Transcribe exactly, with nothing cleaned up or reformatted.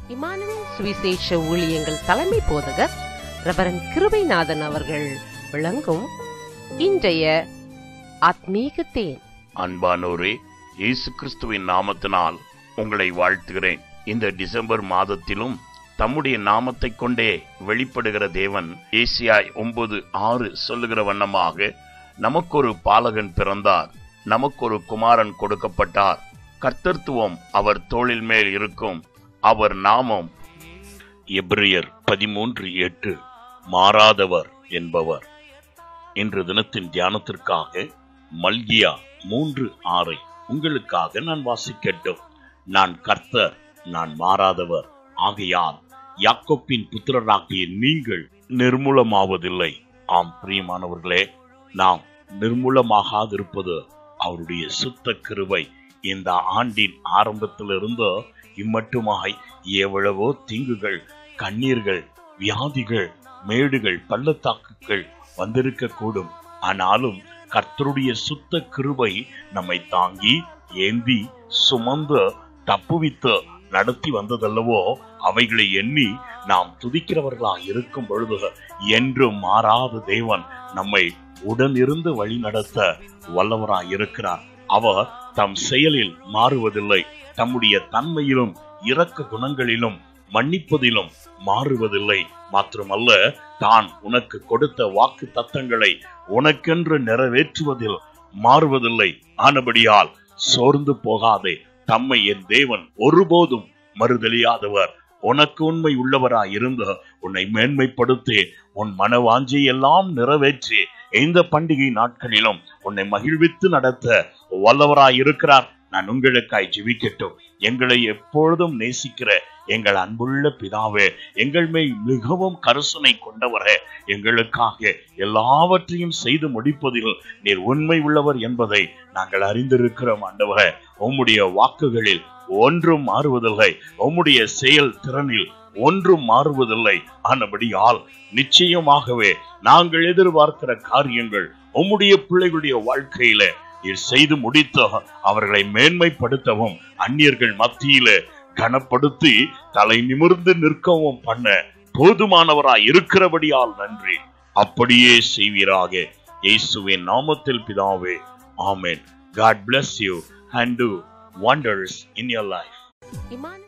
Emmanuel சுவிசேஷ ஊழியங்கள் தலைமை போதகர் ரெவரண்ட் கிருபைநாதன் அவர்கள் விளங்கும் இன்றைய ஆத்மீக தேன். அன்பானோரே, இயேசு கிறிஸ்துவின் நாமத்தினால் உங்களை வாழ்த்துகிறேன். இந்த டிசம்பர் மாதத்திலும் தம்முடைய நாமத்தை கொண்டே வெளிப்படுகிற தேவன் ஏசியாய் ஒன்பது ஆறு சொல்லுகிற வண்ணமாக நமக்கொரு பாலகன் பிறந்தார், நமக்கொரு குமாரன் கொடுக்கப்பட்டார், கர்த்தத்துவம் அவர் தோளில் மேல் இருக்கும், அவர் நாமம் எபிரியர் பதிமூன்று எட்டு மாறாதவர் என்பவர். இன்று தினத்தின் தியானத்திற்காக மல்கியா மூன்று ஆறை உங்களுக்காக நான் வாசிக்கட்டும். நான் கர்த்தர், நான் மாறாதவர், ஆகையால் யாக்கோப்பின் புத்திரராகிய நீங்கள் நிர்மூலமாவதில்லை. ஆம் பிரியமானவர்களே, நாம் நிர்மூலமாகாதிருப்பது அவருடைய சுத்த கிருபை. இந்த ஆண்டின் ஆரம்பத்திலிருந்து இம்மட்டுமாய் எவ்வளவோ தீங்குகள், கண்ணீர்கள், வியாதிகள், மேடுகள், பள்ளத்தாக்குகள் வந்திருக்க கூடும். ஆனாலும் கர்த்தருடைய சுத்த கிருபை நம்மை தாங்கி ஏந்தி சுமந்து தப்புவித்து நடத்தி வந்ததல்லவோ, அவைகளை எண்ணி நாம் துதிக்கிறவர்களாக இருக்கும் பொழுது என்றும் மாறாத தேவன் நம்மை உடனிருந்து வழி நடத்த வல்லவராய் இருக்கிறார். அவர் தம் செயலில் மாறுவதில்லை. தம்முடைய தன்மையிலும் இரக்க குணங்களிலும் மன்னிப்பதிலும் மாறுவதில்லை. மாத்திரமல்ல, தான் உனக்கு கொடுத்த வாக்கு தத்தங்களை உனக்கென்று நிறைவேற்றுவதில் மாறுவதில்லை. ஆனபடியால் சோர்ந்து போகாதே. தம்மை என் தேவன் ஒருபோதும் மறுதலியாதவர். உனக்கு உண்மை உள்ளவராய் இருந்து உன்னை மேன்மைப்படுத்தி உன் மனவாஞ்சை எல்லாம் நிறைவேற்றி இந்த பண்டிகை நாட்களிலும் உன்னை மகிழ்வித்து நடத்த வல்லவராய் இருக்கிறார். நான் உங்களுக்காய் ஜெபிக்கட்டும். எங்களை எப்பொழுதும் நேசிக்கிற எங்கள் அன்புள்ள பிதாவே, எங்கள் மேல் மிகவும் கருசனை கொண்டவரே, எங்களுக்காக எல்லாவற்றையும் செய்து முடிப்பதில் நீர் உண்மை உள்ளவர் என்பதை நாங்கள் அறிந்திருக்கிறோம். ஆண்டவரே, உம்முடைய வாக்குகளில் ஒன்றும் மாறுவதில்லை, உம்முடைய செயல் திறனில் ஒன்றும் மாறுவதில்லை. ஆனபடியால் நிச்சயமாகவே நாங்கள் எதிர்பார்க்கிற காரியங்கள் உம்முடைய பிள்ளைகளுடைய வாழ்க்கையில நீர் செய்து முடித்த அவர்களை மேன்மைப்படுத்தவும் அந்நியர்கள் மத்தியில கனப்படுத்தி தலை நிமிர்ந்து நிற்கவும் பண்ண போதுமானவராய் இருக்கிறபடியால் நன்றி. அப்படியே செய்வீராக. இயேசுவின் நாமத்தில் பிதாவே, ஆமென். God bless you and do wonders in your life.